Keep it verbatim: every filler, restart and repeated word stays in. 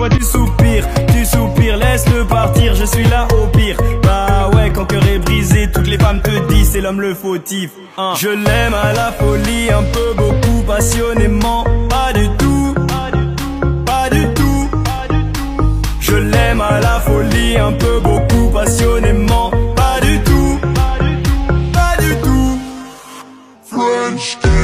vois tu soupires, tu soupires, laisse-le partir, je suis là au pire. Bah ouais, quand cœur est brisé, toutes les femmes te disent c'est l'homme le fautif. hein. Je l'aime à la folie, un peu, beaucoup, passionnément. Pas du tout, pas du tout. Je l'aime à la folie, un peu, beaucoup, passionnément. Pas du tout, pas du tout. French kiss.